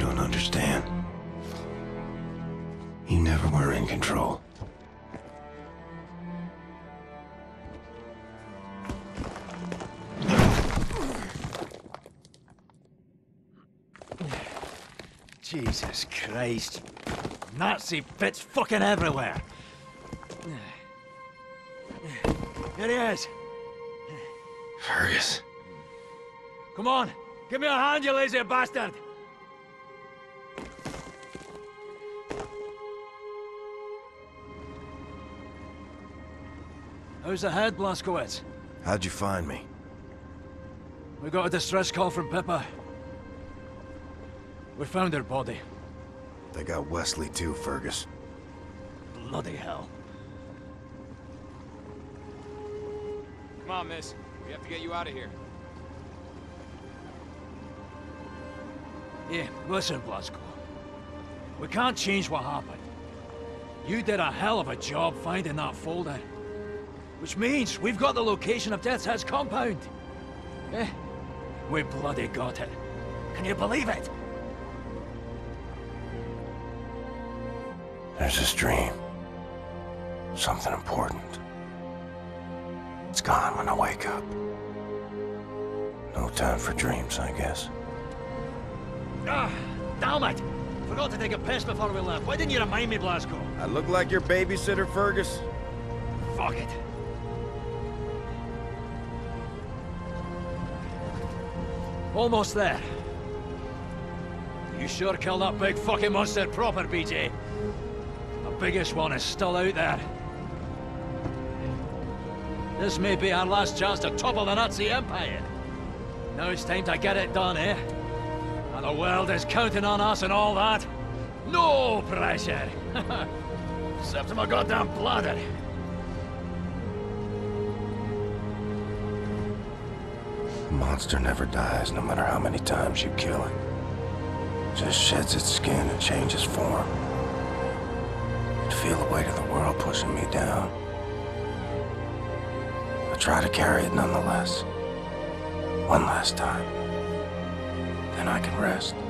don't understand. You never were in control. Jesus Christ. Nazi bits fucking everywhere. Here he is. Fergus. Come on, give me a hand, you lazy bastard! How's the head, Blazkowicz? How'd you find me? We got a distress call from Pippa. We found her body. They got Wesley too, Fergus. Bloody hell. Come on, miss. We have to get you out of here. Yeah, listen, Blazko. We can't change what happened. You did a hell of a job finding that folder. Which means we've got the location of Death's Head's compound. Eh? We bloody got it. Can you believe it? There's this dream. Something important. It's gone when I wake up. No time for dreams, I guess. Ah, damn it! Forgot to take a piss before we left. Why didn't you remind me, Blazko? I look like your babysitter, Fergus? Fuck it. Almost there. You sure killed that big fucking monster proper, BJ. The biggest one is still out there. This may be our last chance to topple the Nazi Empire. Now it's time to get it done, eh? And the world is counting on us and all that. No pressure! Except my goddamn bladder. The monster never dies, no matter how many times you kill it. Just sheds its skin and changes form. I feel the weight of the world pushing me down. I try to carry it nonetheless. One last time. Then I can rest.